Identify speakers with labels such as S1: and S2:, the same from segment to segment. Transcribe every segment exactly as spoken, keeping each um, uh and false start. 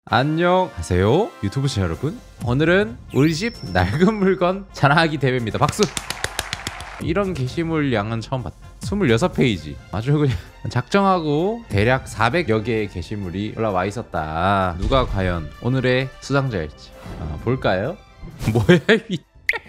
S1: 안녕하세요 유튜브 시청자 여러분, 오늘은 우리 집 낡은 물건 자랑하기 대회입니다. 박수! 이런 게시물 양은 처음 봤다. 이십육 페이지 아주 그냥 작정하고 대략 사백여 개의 게시물이 올라와 있었다. 누가 과연 오늘의 수상자일지 아, 볼까요? 뭐야 이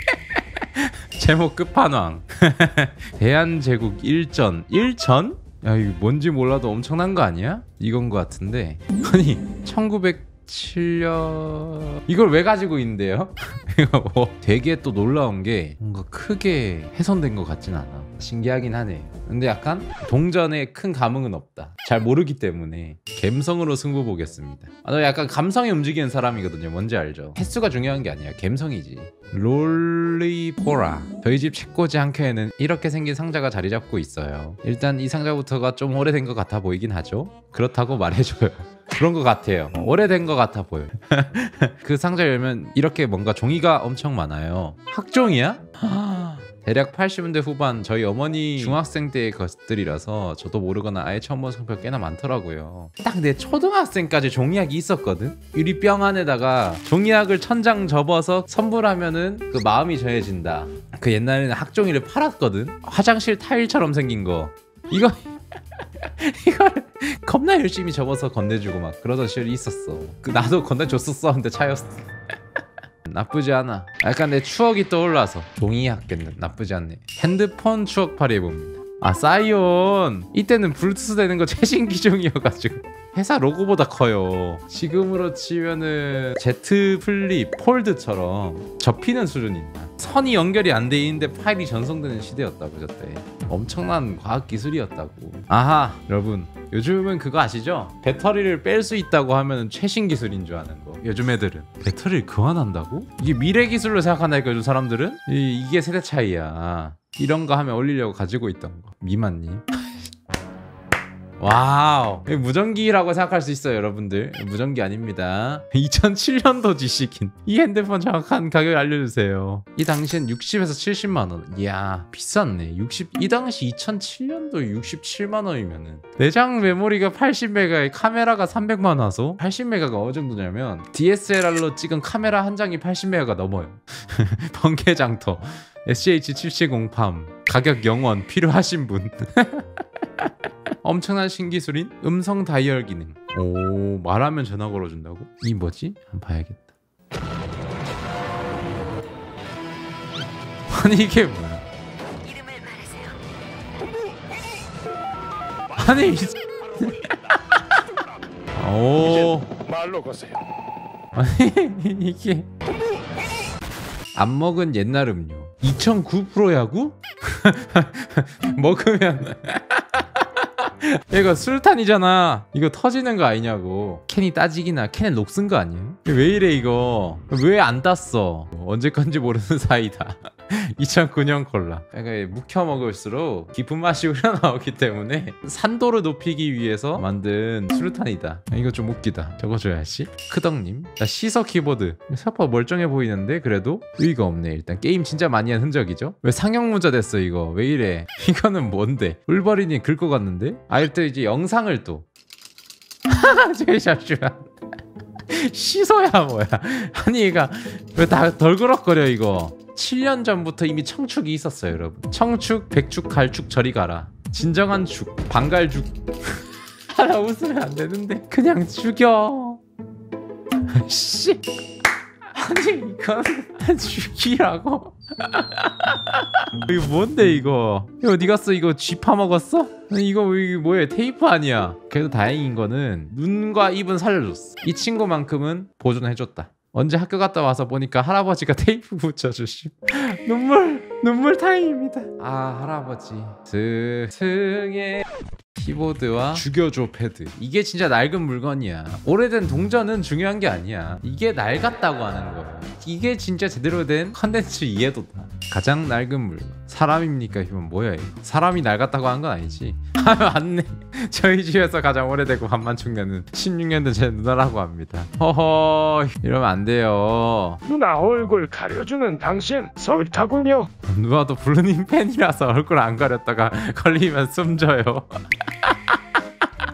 S1: 제목 끝판왕. 대한제국 일전 일전? 야 이거 뭔지 몰라도 엄청난 거 아니야? 이건 거 같은데 아니 천구백칠 년 이걸 왜 가지고 있는데요? 이거 뭐 되게 또 놀라운 게 뭔가 크게 훼손된 것 같진 않아. 신기하긴 하네. 근데 약간 동전에 큰 감흥은 없다. 잘 모르기 때문에 감성으로 승부 보겠습니다. 아, 저 약간 감성이 움직이는 사람이거든요. 뭔지 알죠? 횟수가 중요한 게 아니야. 감성이지. 롤리포라. 저희 집 책꽂이 한 켠에는 이렇게 생긴 상자가 자리 잡고 있어요. 일단 이 상자부터가 좀 오래된 것 같아 보이긴 하죠. 그렇다고 말해줘요. 그런 것 같아요. 오래된 것 같아 보여. 그 상자 열면 이렇게 뭔가 종이가 엄청 많아요. 학종이야? 대략 팔십 년대 후반 저희 어머니 중학생 때의 것들이라서 저도 모르거나 아예 처음 본 상표가 꽤나 많더라고요. 딱 내 초등학생까지 종이학이 있었거든. 유리병 안에다가 종이학을 천장 접어서 선물하면은 그 마음이 전해진다. 그 옛날에는 학종이를 팔았거든. 화장실 타일처럼 생긴 거. 이거 이걸 겁나 열심히 접어서 건네주고 막 그러던 시절이 있었어. 그 나도 건네줬었어. 근데 차였어. 나쁘지 않아. 약간 내 추억이 떠올라서 종이학교는 나쁘지 않네. 핸드폰 추억팔이 해봅니다. 아 사이온 이때는 블루투스 되는 거 최신 기종이어가지고 회사 로고보다 커요. 지금으로 치면은 Z 플립 폴드처럼 접히는 수준이다. 선이 연결이 안 돼 있는데 파일이 전송되는 시대였다고. 저때 엄청난 과학기술이었다고. 아하 여러분, 요즘은 그거 아시죠? 배터리를 뺄 수 있다고 하면 최신 기술인 줄 아는 거. 요즘 애들은 배터리를 교환한다고? 이게 미래 기술로 생각한다니까. 요즘 사람들은 이, 이게 세대 차이야. 이런 거 하면 올리려고 가지고 있던 거. 미만님 와우, 무전기라고 생각할 수 있어요 여러분들. 무전기 아닙니다. 이천칠 년도 지식인 이 핸드폰 정확한 가격 알려주세요. 이 당시엔 육십에서 칠십만 원. 이야 비쌌네. 육십 이 당시 이천칠 년도 육십칠만 원이면은 내장 메모리가 팔십 메가에 카메라가 삼백만 화소. 팔십 메가가 어느 정도냐면 디에스엘알로 찍은 카메라 한 장이 팔십 메가가 넘어요. 번개장터 에스에이치 칠칠공팜 가격 영 원 필요하신 분. 엄청난 신기술인 음성 다이얼 기능. 오, 말하면 전화 걸어준다고? 이 뭐지? 한번 봐야겠다. 아니 이게 뭐야?
S2: 이름을 말하세요.
S1: 아니 오
S3: 말로 거세요.
S1: 아니 이게 안 먹은 옛날 음료. 이천구 프로 야구? 먹으면 얘가 술탄이잖아. 이거 터지는 거 아니냐고. 캔이 따지기나. 캔에 녹 쓴 거 아니에요? 왜 이래 이거. 왜 안 땄어. 언제 건지 모르는 사이다. 이천구 년 콜라. 그러니까 묵혀 먹을수록 깊은 맛이 우러나오기 때문에 산도를 높이기 위해서 만든 수류탄이다. 이거 좀 웃기다. 적어줘야지. 크덕님. 나 시서 키보드. 생각보다 멀쩡해 보이는데 그래도 의의가 없네. 일단 게임 진짜 많이 한 흔적이죠. 왜 상형 문자 됐어 이거. 왜 이래. 이거는 뭔데. 울버린이 긁 것 같는데. 아 또 이제 영상을 또 저기 잠시만. 시소야 뭐야. 아니 얘가 왜 다 덜그럭거려 이거. 칠 년 전부터 이미 청축이 있었어요 여러분. 청축, 백축, 갈축 저리 가라. 진정한 축, 방갈죽. 하나 웃으면 안 되는데 그냥 죽여. 씨. 아니 이건 죽이라고. 이거 뭔데 이거. 이거 어디 갔어? 이거 쥐 파먹었어? 아니 이거 이거 뭐야. 테이프 아니야. 그래도 다행인 거는 눈과 입은 살려줬어. 이 친구만큼은 보존해줬다. 언제 학교 갔다 와서 보니까 할아버지가 테이프 붙여주시. 눈물 눈물 타임입니다. 아 할아버지 스승의 키보드와 죽여줘 패드. 이게 진짜 낡은 물건이야. 오래된 동전은 중요한 게 아니야. 이게 낡았다고 하는 거야. 이게 진짜 제대로 된 컨텐츠 이해도다. 가장 낡은 물건 사람입니까? 이건 뭐야 이거. 사람이 낡았다고 한 건 아니지. 아 맞네. 저희 집에서 가장 오래되고 반만 축내는 십육 년 된 제 누나라고 합니다. 허허 이러면 안 돼요.
S3: 누나 얼굴 가려주는 당신 설타군요.
S1: 누나도 블루님 팬이라서 얼굴 안 가렸다가 걸리면 숨져요.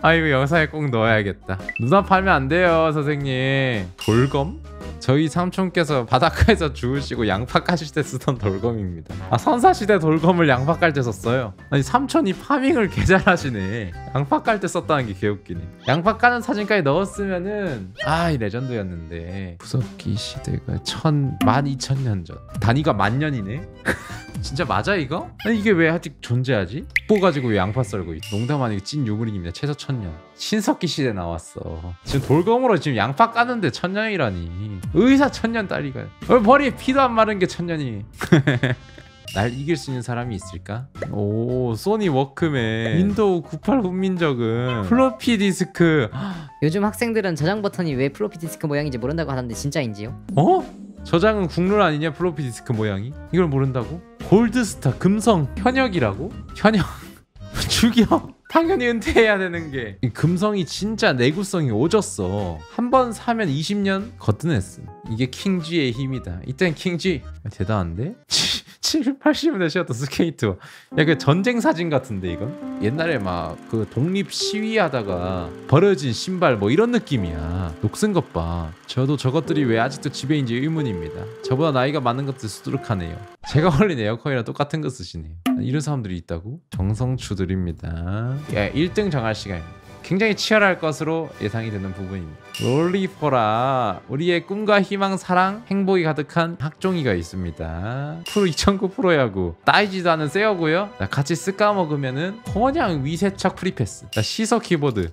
S1: 아 이거 영상에 꼭 넣어야겠다. 눈앞하면 안 돼요 선생님. 돌검? 저희 삼촌께서 바닷가에서 주우시고 양파 까실 때 쓰던 돌검입니다. 아 선사시대 돌검을 양파 깔 때 썼어요. 아니 삼촌이 파밍을 개 잘하시네. 양파 깔 때 썼다는 게 개웃기네. 양파 까는 사진까지 넣었으면은 아 이 레전드였는데. 구석기 시대가 천 만 이천 년 전. 단위가 만 년이네. 진짜 맞아 이거? 아니 이게 왜 아직 존재하지? 뽀 가지고 왜 양파 썰고 있... 농담 아니고 찐 유물입니다. 최소 천년. 신석기 시대 나왔어. 지금 돌검으로 지금 양파 까는데 천년이라니. 의사 천년 딸이가. 어, 머리에 피도 안 마른 게 천년이. 날 이길 수 있는 사람이 있을까? 오 소니 워크맨 윈도우 구십팔 훈민정음 플로피 디스크.
S4: 요즘 학생들은 저장 버튼이 왜 플로피 디스크 모양인지 모른다고 하던데 진짜인지요?
S1: 어? 저장은 국룰 아니냐 플로피 디스크 모양이? 이걸 모른다고? 골드스타 금성 현역이라고? 현역 죽여. 당연히 은퇴해야 되는 게. 이 금성이 진짜 내구성이 오졌어. 한 번 사면 이십 년 거뜬했음. 이게 킹쥐의 힘이다. 이땐 킹쥐 대단한데? 칠팔십 년대 쉬었던 스케이트. 야 그 전쟁 사진 같은데 이건? 옛날에 막 그 독립 시위하다가 버려진 신발 뭐 이런 느낌이야. 녹슨 것 봐. 저도 저것들이 왜 아직도 집에인지 의문입니다. 저보다 나이가 많은 것들 수두룩하네요. 제가 올린 에어컨이랑 똑같은 거 쓰시네요. 이런 사람들이 있다고? 정성추들입니다. 예, 일 등 정할 시간입니다. 굉장히 치열할 것으로 예상이 되는 부분입니다. 롤리포라 우리의 꿈과 희망 사랑 행복이 가득한 학종이가 있습니다. 프로 이천구 프로야구 따이지도 않은 세어고요. 같이 쓱까 먹으면은 그냥 위세척 프리패스. 시서 키보드.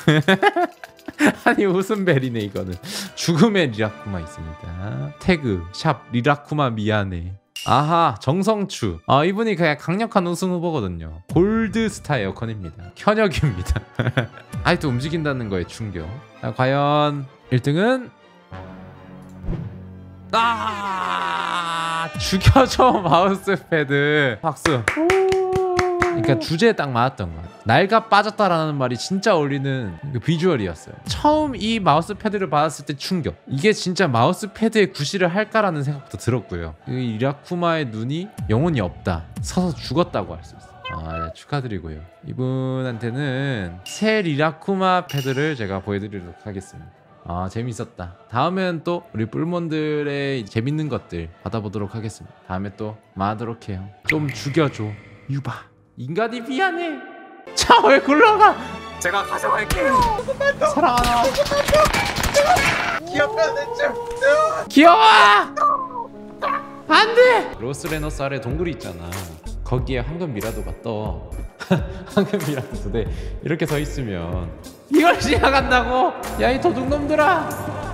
S1: 아니 웃음벨이네 이거는. 죽음의 리라쿠마 있습니다. 태그 샵 리라쿠마 미안해. 아하 정성추. 아 이분이 그냥 강력한 우승 후보거든요. 골드스타 에어컨입니다. 현역입니다. 아직도 움직인다는 거에 충격. 자, 과연 일 등은 아 죽여줘 마우스패드. 박수. 그러니까 주제에 딱 맞았던 것 같아. 날가 빠졌다라는 말이 진짜 어울리는 그 비주얼이었어요. 처음 이 마우스 패드를 받았을 때 충격. 이게 진짜 마우스 패드에 구실을 할까라는 생각부터 들었고요. 이 리라쿠마의 눈이 영혼이 없다. 서서 죽었다고 할 수 있어요. 아, 네, 축하드리고요. 이분한테는 새 리라쿠마 패드를 제가 보여드리도록 하겠습니다. 아 재밌었다. 다음엔 또 우리 뿔몬들의 재밌는 것들 받아보도록 하겠습니다. 다음에 또 마하도록 해요. 좀 죽여줘 유바. 인간이 미안해. 자 왜 굴러가?
S2: 제가 가져갈게요.
S1: 사랑하나.
S2: 귀엽다는 좀.
S1: 귀여워. 안돼. 로스레너스 아래 동굴이 있잖아. 거기에 황금 미라도가 떠. 황금 미라도 두 대 이렇게 서 있으면 이걸 지나간다고? 야 이 도둑놈들아.